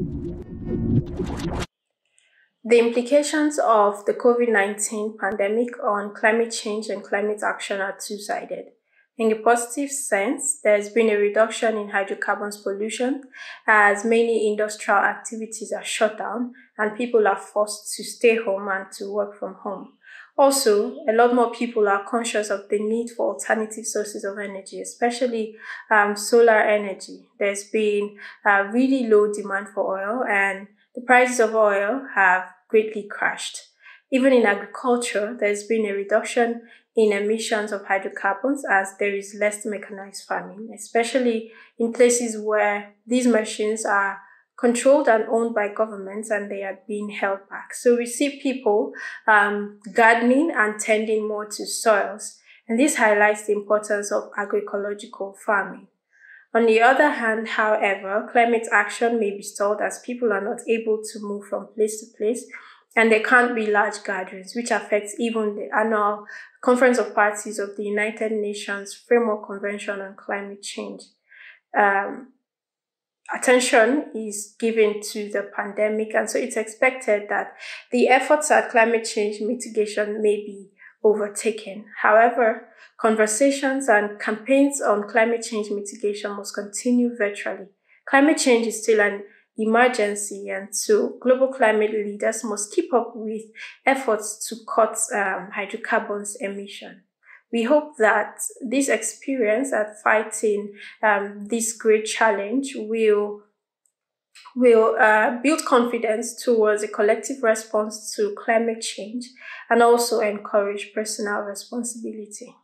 The implications of the COVID-19 pandemic on climate change and climate action are two-sided. In the positive sense, there's been a reduction in hydrocarbons pollution as many industrial activities are shut down and people are forced to stay home and to work from home. Also, a lot more people are conscious of the need for alternative sources of energy, especially solar energy. There's been really low demand for oil, and the prices of oil have greatly crashed. Even in agriculture, there's been a reduction in emissions of hydrocarbons as there is less mechanized farming, especially in places where these machines are controlled and owned by governments and they are being held back. So we see people gardening and tending more to soils, and this highlights the importance of agroecological farming. On the other hand, however, climate action may be stalled as people are not able to move from place to place, and there can't be large gatherings, which affects even the annual Conference of Parties of the United Nations Framework Convention on Climate Change. Attention is given to the pandemic, and so it's expected that the efforts at climate change mitigation may be overtaken. However, conversations and campaigns on climate change mitigation must continue virtually. Climate change is still an emergency, and so global climate leaders must keep up with efforts to cut hydrocarbons emission. We hope that this experience at fighting this great challenge will build confidence towards a collective response to climate change and also encourage personal responsibility.